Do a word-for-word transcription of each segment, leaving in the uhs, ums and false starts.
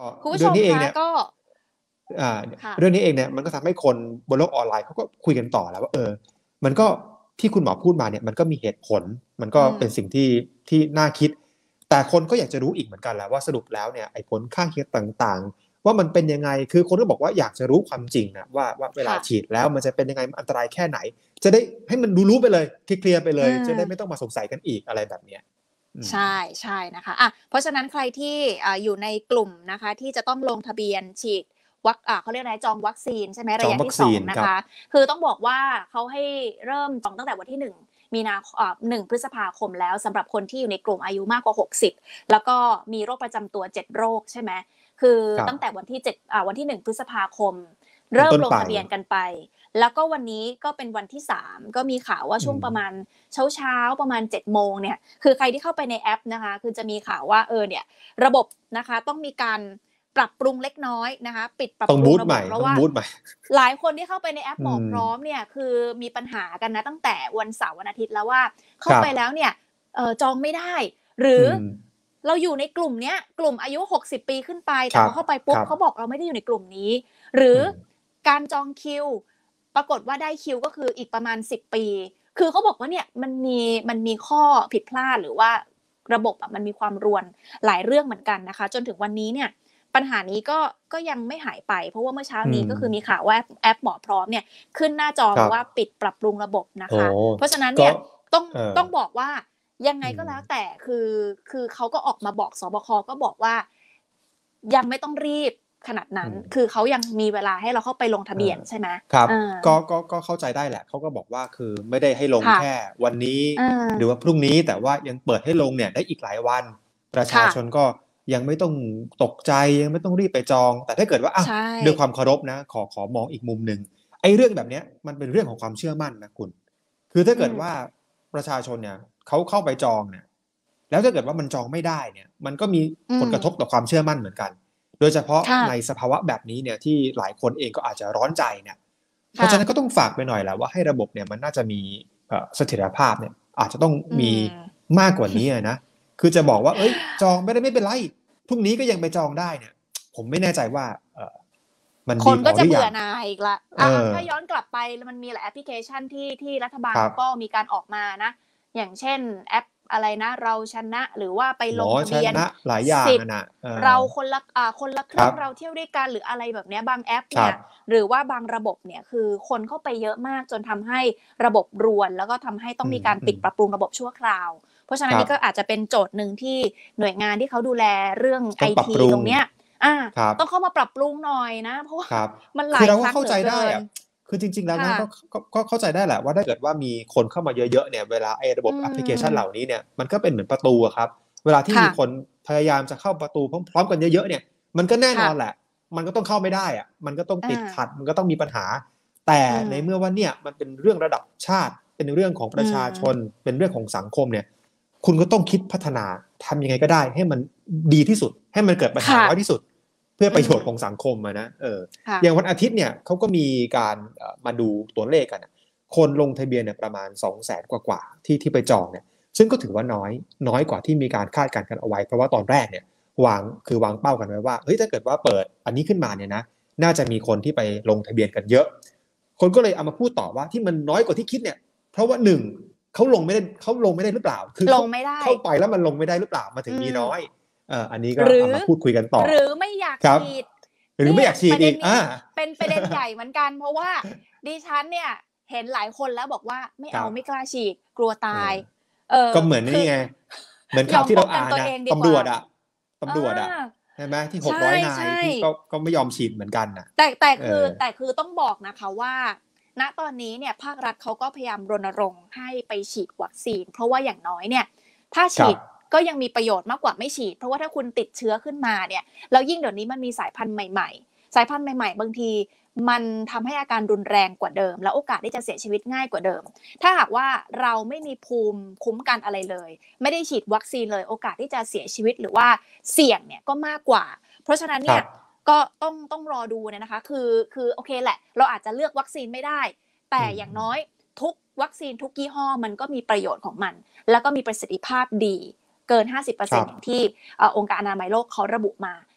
ก็คุณผู้เรื่ชมคะองนี้เองเนี่ยก็อ่าค่ะเรื่องนี้เองเนี่ยมันก็ทำให้คนบนโลกออนไลน์เขาก็คุยกันต่อแล้วว่าเออมันก็ที่คุณหมอพูดมาเนี่ยมันก็มีเหตุผลมันก็อืมเป็นสิ่งที่ที่น่าคิดแต่คนก็อยากจะรู้อีกเหมือนกันแหละว่าสรุปแล้วเนี่ยไอ้ผลข้างเคียงต่างๆว่ามันเป็นยังไงคือคนก็บอกว่าอยากจะรู้ความจริงนะว่าว่าเวลาค่ะฉีดแล้วมันจะเป็นยังไงมันอันตรายแค่ไหนจะได้ให้มันรู้ๆไปเลยเคลียร์ๆไปเลอืยจะได้ไม่มต้องมาสงสัยกันอีกอะไรแบบเนี้ยอืมใช่ใช่นะคะอ่ะเพราะฉะนั้นใครที่อ่าอยู่ในกลุ่มนะคะที่จะต้องลงทะเบียนฉีดวัคอ่าเขาเรียกอะไรจองวัคซีนใช่ไหมจองวัคระยะที่สซีนครับองนะคะคือต้องบอกว่าเขาให้เริ่มจองตั้งแต่วันที่หนึ่งมีนาอ่าหนึ่งพฤษภาคมแล้วสำหรับคนที่อยู่ในกลุ่มอายุมากกว่าหกสิบแล้วก็มีโรคประจำตัวเจ็ดโรคใช่ไหมคือครับตั้งแต่วันที่เจ็ดอ่าวันที่หนึ่งพฤษภาคมเป็นต้นไปเริ่มลงทะเบียนกันไปแล้วก็วันนี้ก็เป็นวันที่สามก็มีข่าวว่าอืมช่วงประมาณ เช้าๆประมาณเจ็ดโมงเนี่ยคือใครที่เข้าไปในแอปนะคะคือจะมีข่าวว่าเออเนี่ยระบบนะคะต้องมีการปรับปรุงเล็กน้อยนะคะปิดปรับต้องปรุงระบูตใหม่บบเพราะว่าต้องบูตใหม่หลายคนที่เข้าไปในแอปอืหมอพร้อมมเนี่ยคือมีปัญหากันนะตั้งแต่วันเสาร์วันอาทิตย์แล้วว่าคเข้ารับไปแล้วเนี่ยเออจองไม่ได้หรืออืมเราอยู่ในกลุ่มเนี้ยกลุ่มอายุหกสิบปีขึ้นไปครับแต่พอเข้าไปคปุ๊บรับเขาบอกเราไม่ได้อยู่ในกลุ่มนี้หรืออืมการจองคิวปรากฏว่าได้คิวก็คืออีกประมาณสิบปี คือเขาบอกว่าเนี่ยมันมีมันมีข้อผิดพลาดหรือว่าระบบอะมันมีความรวนหลายเรื่องเหมือนกันนะคะจนถึงวันนี้เนี่ยปัญหานี้ก็ก็ยังไม่หายไปเพราะว่าเมื่อเช้าอืมนี้ก็คือมีข่าวว่าแอปหมอพร้อมเนี่ยขึ้นหน้าจอครับมาว่าปิดปรับปรุงระบบนะโอ้คะเพราะฉะนั้นก็เนี่ยต้องเออต้องบอกว่ายังไงอืมก็แล้วแต่คือคือเขาก็ออกมาบอกสบคก็บอกว่ายังไม่ต้องรีบขนาดนั้นอืมคือเขายังมีเวลาให้เราเข้าไปลงทะเออเบียนใช่ไหมครับเออก็ก็ก็เข้าใจได้แหละเขาก็บอกว่าคือไม่ได้ให้ลงค่ะแค่วันนี้เออหรือว่าพรุ่งนี้แต่ว่ายังเปิดให้ลงเนี่ยได้อีกหลายวันประชาค่ะชนก็ยังไม่ต้องตกใจยังไม่ต้องรีบไปจองแต่ถ้าเกิดว่าอ่ะใช่ด้วยความเคารพนะขอขอมองอีกมุมหนึ่งไอ้เรื่องแบบเนี้ยมันเป็นเรื่องของความเชื่อมั่นนะคุณคือถ้าอืมเกิดว่าประชาชนเนี่ยเขาเข้าไปจองเนี่ยแล้วถ้าเกิดว่ามันจองไม่ได้เนี่ยมันก็มีอืมผลกระทบต่อความเชื่อมั่นเหมือนกัน โดยเฉพาะค่ะในสภาวะแบบนี้เนี่ยที่หลายคนเองก็อาจจะร้อนใจเนี่ยเพราะค่ะฉะนั้นก็ต้องฝากไปหน่อยแหละว่าให้ระบบเนี่ยมันน่าจะมีเอ่อเสถียรภาพเนี่ยอาจจะต้องอืมีมมากกว่านี้อะนะคือจะบอกว่าเอ้ยจองไม่ได้ไม่เป็นไรพรุ่งนี้ก็ยังไปจองได้เนี่ยผมไม่แน่ใจว่าเอ่อมันคนก็ดีพอหรือยังจะเบื่อหน่ายอีกละเออ่ะอ่ะอถ้าย้อนกลับไปมันมีหลายแอปพลิเคชันที่ที่รัฐบาลครับเขาก็มีการออกมานะอย่างเช่นแอปอะไรนะเราชนะหรือว่าไปหมอชลงทะเบียนนะหลายอย่างสิทธิ์อะนะเออเราคนละอ่าคนละคครับรึ่งเราเที่ยวด้วยกันหรืออะไรแบบเนี้ยบางแอปเนี่ยครับหรือว่าบางระบบเนี่ยคือคนเข้าไปเยอะมากจนทำให้ระบบรวนแล้วก็ทำให้ต้องอืมมีการอืมปิดปรับปรุงระบบชั่วคราวเพราะฉะนั้นครับนี่ก็อาจจะเป็นโจทย์หนึ่งที่หน่วยงานที่เขาดูแลเรื่องไอต้องปรับทีปรุงตรงเนี้ยอ่าครับต้องเข้ามาปรับปรุงหน่อยนะเพราะว่าครับมันหคือลายครั้งเราก็เข้าใจเหลือเกินได้อะคือจริงๆแล้วนะค่ะก็ก็ก็เข้าใจได้แหละว่าถ้าเกิดว่ามีคนเข้ามาเยอะๆเนี่ยเวลาไอ้ระบอืบแอปพลิเคชันเหล่ามนี้เนี่ยมันก็เป็นเหมือนประตูอะครับเวลาที่มีค่ะคนพยายามจะเข้าประตูพร้อมๆกันเยอะๆเนี่ยมันก็แน่นค่ะอนแหละมันก็ต้องเข้าไม่ได้อะมันก็ต้องติดอาขัดมันก็ต้องมีปัญหาแต่อืมในเมื่อว่าเนี่ยมันเป็นเรื่องระดับชาติเป็นเรื่องของปอืระชาชนมเป็นเรื่องของสังคมเนี่ยคุณก็ต้องคิดพัฒนาทำยังไงก็ได้ให้มันดีที่สุดให้มันเกิดปัญหาค่ะน้อยที่สุดเพื่อประโยอืมชน์ของสังคมอะนะเออค่ะอย่างวันอาทิตย์เนี่ยเขาก็มีการเอ่อมาดูตัวเลขกันอะคนลงทะเบียนเนี่ยประมาณสองแสนกว่าๆที่ที่ไปจองเนี่ยซึ่งก็ถือว่าน้อยน้อยกว่าที่มีการคาดการณ์กันเอาไว้เพราะว่าตอนแรกเนี่ยวางคือวางเป้ากันไว้ว่าเฮ้ยถ้าเกิดว่าเปิดอันนี้ขึ้นมาเนี่ยนะน่าจะมีคนที่ไปลงทะเบียนกันเยอะคนก็เลยเอามาพูดต่อว่าที่มันน้อยกว่าที่คิดเนี่ยเพราะว่าหนึ่งเขาลงไม่ได้เขาลงไม่ได้หรือเปล่าคือเขาลงไม่ได้เข้าไปแล้วมันลงไม่ได้หรือเปล่ามาถึงอืมมีน้อยเอ่ออันนี้ก็หรือเอามาพูดคุยกันต่อหรือไม่อยากครับฉีดหรือไม่เนี่ยอยากฉีประเด็นนี้ดอีกอ่าเป็นประเด็นใหญ่เหมือนกันเพราะว่าดิฉันเนี่ยเห็นหลายคนแล้วบอกว่าไม่เอาครับไม่กล้าฉีดกลัวเอตายอเออก็เหมือนคือนี่ไงเหมือนยอมข่าวที่เราป้องกันตัวอ่านนะเองดีกว่าตำรวจอะอตำรวจอะาใช่ไหมที่หกใช่ร้อยนายใช่ที่ก็ก็ไม่ยอมฉีดเหมือนกันน่ะแต่แต่เอคืออแต่คือต้องบอกนะคะว่าณตอนนี้เนี่ยภาครัฐเขาก็พยายามรณรงค์ให้ไปฉีดวัคซีนเพราะว่าอย่างน้อยเนี่ยถ้าครับฉีดก็ยังมีประโยชน์มากกว่าไม่ฉีดเพราะว่าถ้าคุณติดเชื้อขึ้นมาเนี่ยแล้วยิ่งเดี๋ยวนี้มันมีสายพันธุ์ใหม่ๆสายพันธุ์ใหม่ๆบางทีมันทำให้อาการรุนแรงกว่าเดิมแล้วโอกาสที่จะเสียชีวิตง่ายกว่าเดิมถ้าหากว่าเราไม่มีภูมิคุ้มกันอะไรเลยไม่ได้ฉีดวัคซีนเลยโอกาสที่จะเสียชีวิตหรือว่าเสี่ยงเนี่ยก็มากกว่าเพราะฉะนั้นเนี่ยครับก็ต้องต้องรอดูเนี่ยนะคะคือคือโอเคแหละเราอาจจะเลือกวัคซีนไม่ได้แต่อืมอย่างน้อยทุกวัคซีนทุกยี่ห้อมันก็มีประโยชน์ของมันแล้วก็มีประสิทธิภาพดีเกิน ห้าสิบเปอร์เซ็นต์ครับอย่างที่เอ่อองค์การอนามัยโลกเขาระบุมา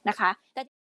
นะคะแต่